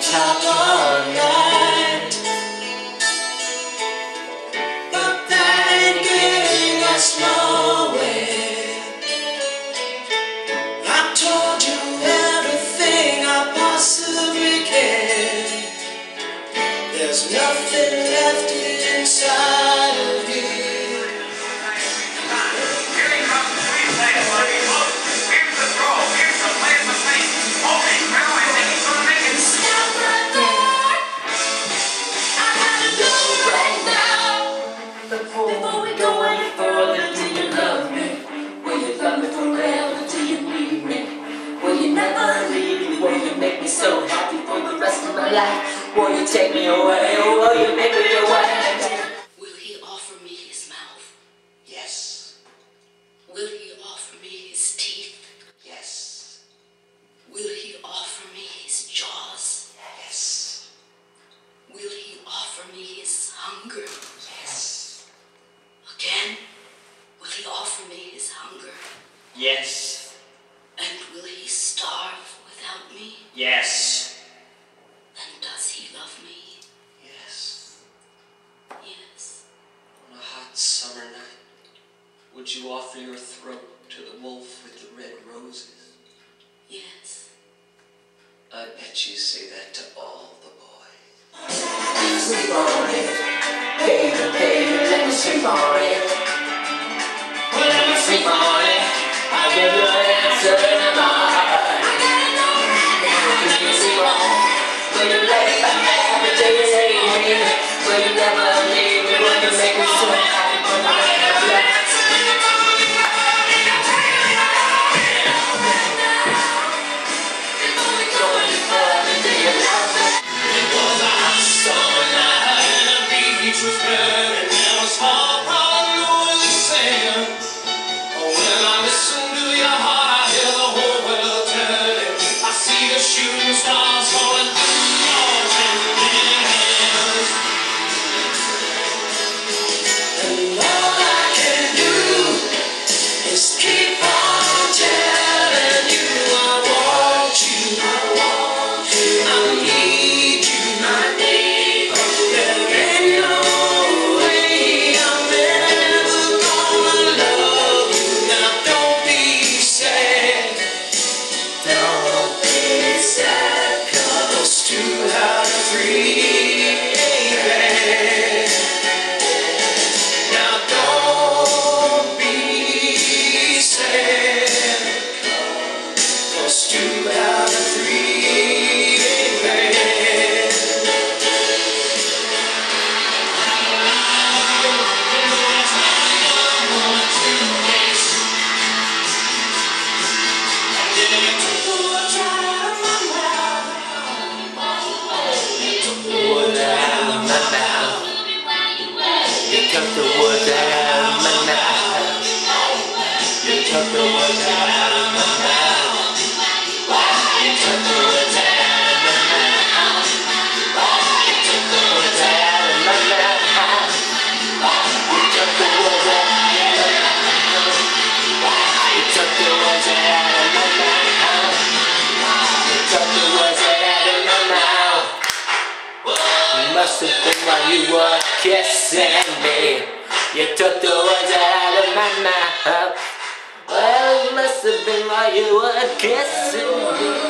talk all night, but that ain't getting us nowhere. I told you everything I possibly can. There's nothing left inside of you. Before we go any further, do you love me? Will you love me forever? Do you need me? Will you never leave me? Will you make me so happy for the rest of my life? Will you take me away or will you make me your wife? Will he offer me his mouth? Yes. Will he offer me his teeth? Yes. Will he offer me his jaws? Yes. Will he offer me his hunger? Yes. Again, will he offer me his hunger? Yes. And will he starve without me? Yes. And does he love me? Yes. Yes. On a hot summer night, would you offer your throat to the wolf with the red roses? Yes. I bet you say that to all the boys. Sleep on it, baby, baby, let me sleep on it. Well, let me sleep on it. I'll give you an answer in a heart. Will you sleep on it? Will you let me back every day you leave me? Will you never leave me? Will you make me so happy for the rest of my life? Before we go any further, do you love me? It was a hot summer night and the beach was burning. There was small problem with the sand. When I listen to your heart, I hear the whole world turning. I see the shooting stars falling through your trembling hands. And all I can do is keep on telling you I want you, I want you, I need you, I need you. There ain't no way I'm ever gonna love you. Now don't be sad, don't be sad, 'cause 2 out of 3 ain't bad. Now don't be sad, 'cause 2 out of 3 ain't bad. You took the words right out of my mouth. You took the words out of my mouth. You took the words out of my mouth. You took the words out of my mouth. You took the words out of my mouth. You took the words out of my mouth. You took the words out of my mouth. You took the words out of my mouth. You took the words out of my mouth. It must have been while you were kissing me. You took the words out of my mouth. Well, it must have been while you were kissing me.